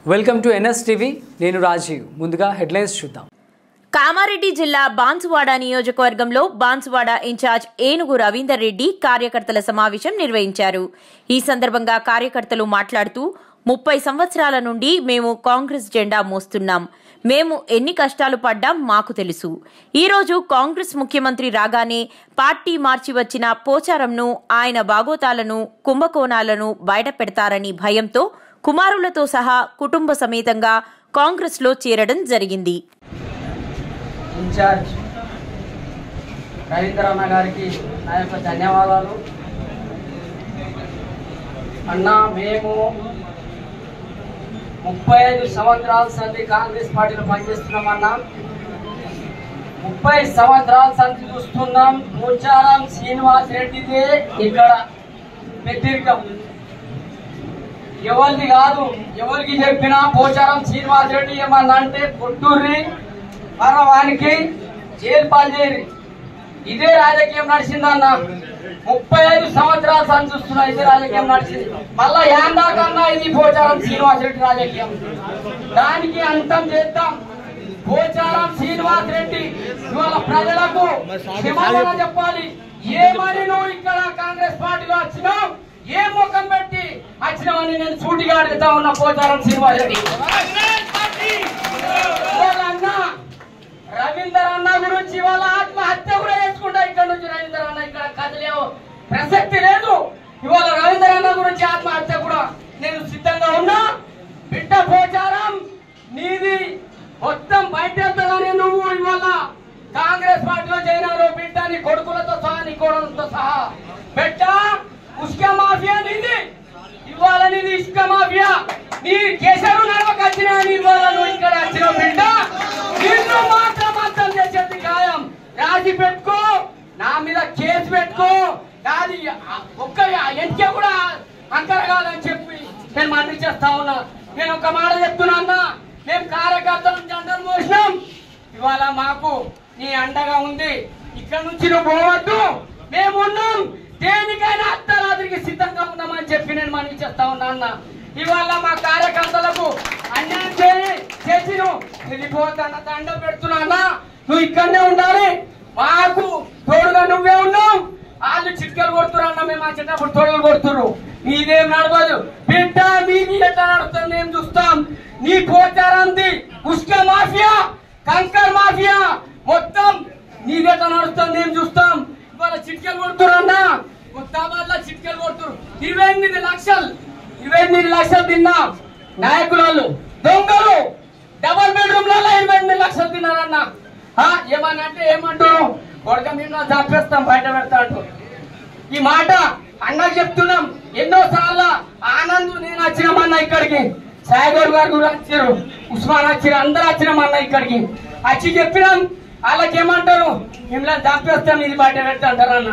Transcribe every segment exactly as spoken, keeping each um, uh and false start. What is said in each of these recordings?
Welcome to NS TV. నేను రాజీవ్. ముందుగా headlines చూద్దాం. కామారెడ్డి జిల్లా బాన్సువాడ నియోజకవర్గంలో బాన్సువాడ ఇన్ఛార్జ్ ఏనుగు రవీందర్ రెడ్డి కార్యకర్తల సమావేశం నిర్వహించారు. ఈ సందర్భంగా కార్యకర్తలు మాట్లాడుతూ ముప్పై సంవత్సరాల నుండి మేము కాంగ్రెస్ జెండా మోస్తున్నాం. మేము ఎన్ని కష్టాలు పడ్డాం మాకు తెలుసు. ఈరోజు కాంగ్రెస్ ముఖ్యమంత్రి రాగానే పార్టీ మార్చి వచ్చిన పోచారంను, ఆయన బాగోతాలను, కుంభకోణాలను బయట పెడతారని భయంతో కుమారులతో సహా కుటుంబ సమేతంగా కాంగ్రెస్ లో చేరడం జరిగింది. ఇన్ఛార్జ్ రవీంద్ర అన్న గారికి నా యొక్క ధన్యవాదాలు. అన్న, మేము ముప్పై ఐదు సంవత్సరాల సంది కాంగ్రెస్ పార్టీలో పనిచేస్తున్నామన్నా. ముప్పై సంవత్సరాల సంది చూస్తున్నాం. పోచారం శ్రీనివాస్ రెడ్డిదే ఇక్కడ పెద్దరికం. ఎవరిది కాదు, ఎవరికి చెప్పినా పోచారం శ్రీనివాస్ రెడ్డి ఏమన్నా అంటే కొట్టూరి వానికి జైలు పాలు చేయరు. ఇదే రాజకీయం నడిచిందన్న. ముప్పై ఐదు సంవత్సరాల సంది చూస్తున్నా ఇదే రాజకీయం నడిచింది. మళ్ళా యాందా కన్నా ఇది పోచారం శ్రీనివాస్ రెడ్డి రాజకీయం. దానికి అంతం చేద్దాం. పోచారం శ్రీనివాస్ రెడ్డి ఇవాళ ప్రజలకు క్షమాపణ చెప్పాలి. ఏమని నువ్వు ఇక్కడ కాంగ్రెస్ పార్టీలో వచ్చినావు, ఏ ముఖం పెట్టి వచ్చినావని నేను సూటిగా అడుగుతా ఉన్నా. పోచారం శ్రీనివాస్ రెడ్డి అన్న, రవీందర్ అన్న గురించి వాళ్ళ ఆత్మహత్య కూడా చేసుకుంటా. ఇక్కడ నుంచి రవీందర్ అన్న ఇక్కడ కదలేవు ప్రసక్తి లేదు. ఇవాళ రవీందర్ అన్న గురించి ఆత్మహత్య కూడా నేను సిద్ధంగా ఉన్నా. బిడ్డ పోచారం నీది మొత్తం బయట వెళ్తానని నువ్వు ఇవాళ కాంగ్రెస్ పార్టీలో చేరినారు. బిడ్డ నీ కొడుకులతో సహా, నీ కోడలతో సహా. బిడ్డ ఉస్క మాఫియా నీది. ఇవాళ నీది ఇసుక మాఫియా. నీ కేసరు నడవకు వచ్చినా ఇవాళ నువ్వు ఇక్కడ వచ్చిన బిడ్డ నిన్ను మాత్రం అర్థం చేసేది ఖాయం. రాజీ పెట్టుకో, నా మీద కేసు పెట్టుకో. కాదు ఒక్క ఎంకే కూడా అంకర కాదని చెప్పి నేను మంత్రి చేస్తా ఉన్నా. నేను ఒక మాట చెప్తున్నా అన్న, మేము కార్యకర్తలు జెండలు మోసినాం. ఇవాళ మాకు నీ అండగా ఉంది. ఇక్కడ నుంచి నువ్వు పోవద్దు, మేమున్నాం. దేనికైనా అర్ధరాత్రికి సిద్ధంగా ఉన్నామని చెప్పి నేను మనవి చేస్తా ఉన్నా అన్న. ఇవాళ మా కార్యకర్తలకు అన్యాయం చేయి చేసి నువ్వు వెళ్ళిపోతాన్న దండ పెడుతున్నా. నువ్వు ఇక్కడనే ఉండాలి, మాకు తోడుగా నువ్వే ఉన్నావు. వాళ్ళు చిట్కలు కొడుతున్నా, మేము వచ్చేటప్పుడు తోడులు కొడుతున్నారు. నీదేం నడవదు బిడ్డ, మీది ఎట్లా నడుస్తుంది మేము చూస్తాం. నీ పోచారంది ఉస్క మాఫియా, కంకర్ మాఫియా మొత్తం నీది ఎట్లా నడుస్తుంది మేము చూస్తాం. ఇవాళ చిట్కలు కొడుతున్నా, ముస్తాబాద్ లో చిట్కలు కొడుతున్నారు. ఇరవై ఎనిమిది లక్షలు ఇరవై ఎనిమిది లక్షలు తిన్నా నాయకులు వాళ్ళు దొంగలు. డబల్ బెడ్రూమ్ లలో ఇరవై ఎనిమిది లక్షలు తిన్నారన్న. ఏమన్నా అంటే ఏమంటారు, కొడక మీద చంపేస్తాం, బయట పెడతా అంటారు. ఈ మాట అన్నకు చెప్తున్నాం. ఎన్నో సార్లు ఆనంద్ నేను వచ్చినామన్న ఇక్కడికి, సాయిగౌడ్ గారు కూడా వచ్చారు, ఉస్మాన్ వచ్చారు, అందరూ వచ్చినామన్న ఇక్కడికి. వచ్చి చెప్పినాం. వాళ్ళకి ఏమంటారు, మిమ్మల్ని చంపేస్తాం, ఇది బయట పెడతా అంటారు అన్న.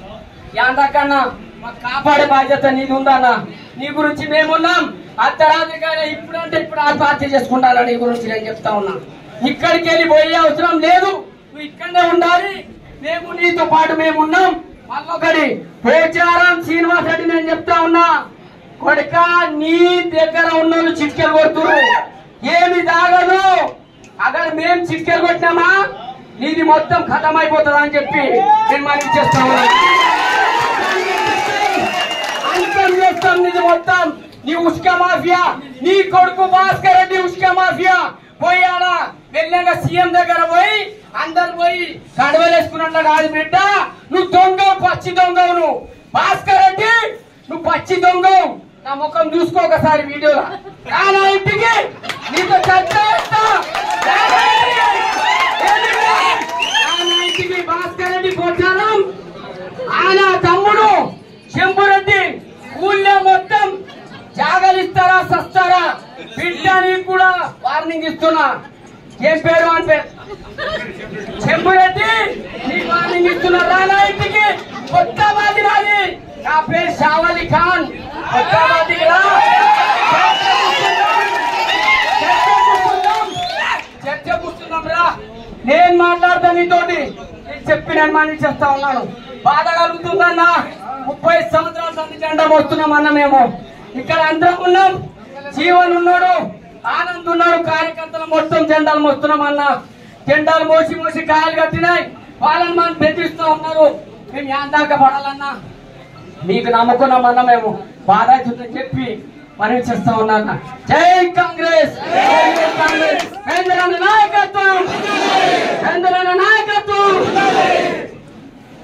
యాందాకన్నా మాకు కాపాడే బాధ్యత నీది ఉందన్న. నీ గురించి మేమున్నాం. అర్ధరాత్రి కానీ ఇప్పుడంటే ఇప్పుడు ఆత్మహత్య చేసుకుంటాను. నీ గురించి నేను చెప్తా ఉన్నా. ఇక్కడికి వెళ్ళి పోయే అవసరం లేదు, నువ్వు ఇక్కడనే ఉండాలి. మేము నీతో పాటు మేము ఉన్నాం. మళ్ళొకటి పోచారం శ్రీనివాస్ రెడ్డి నేను చెప్తా ఉన్నా, కొడుక నీ దగ్గర ఉన్న చిట్కెలు కొడుతురు, ఏమి దాగదు. అక్కడ మేము చిట్కెలు కొట్టినామా నీది మొత్తం ఖతం అయిపోతుంది అని చెప్పి నేను మనకి చేస్తా ఉన్నా. అంతం చేస్తాం నీది మొత్తం. నీ ఉస్క మాఫియా, నీ కొడుకు భాస్కర్ రెడ్డి ఉస్క మాఫియా పోయాడా వెళ్ళాక సీఎం దగ్గర పోయి అందరు పోయి కడవలేసుకున్నట్టు కాదు బిడ్డ. నువ్వు దొంగ, పచ్చి దొంగవు. నువ్వు భాస్కర్ రెడ్డి, నువ్వు పచ్చి దొంగవు. నా ముఖం చూసుకో ఒకసారి వీడియోలో. నా ఇంటికి నీతో చర్చ చేస్తా. ఇంటికి భాస్కర్ రెడ్డి పోచారం, ఆయన తమ్ముడు చెంపురెడ్డి ఊళ్ళో మొత్తం జాగలిస్తారా సస్తారా బిడ్డ. నీకు కూడా వార్నింగ్ ఇస్తున్నా. ఏం పేరు అని పేరు చెంపురెడ్డి, నీకు వార్నింగ్ ఇస్తున్నా. రానా ఇంటికి కొత్త బాధి రాది. నా పేరు షావలి ఖాన్. కొత్త బాధికి రా, చర్చ కూర్చున్నాం రా. నేను మాట్లాడతా నీతోటి. నేను చెప్పి నేను మనవి చేస్తా ఉన్నాను. బాధ కలుగుతుందన్నా. ముప్పై సంవత్సరాల సంది జెండా మోస్తున్నామన్నా. మేము ఇక్కడ అందరం ఉన్నాం. జీవన్ ఉన్నాడు, ఆనంద్ ఉన్నారు, కార్యకర్తలు మొత్తం జెండాలు మోస్తున్నాం అన్న. జెండాలు మోసి మోసి కాయలు కట్టినాయి, వాళ్ళని మనం బెదిరిస్తూ ఉన్నారు. మేము యాందాక పడాలన్నా మీకు నమ్ముకున్నామన్నా, మేము బాధ అవుతుందని చెప్పి మనవి చేస్తా ఉన్నా. జై కాంగ్రెస్, జై కాంగ్రెస్, కేంద్ర నాయకత్వం, కేంద్ర నాయకత్వం.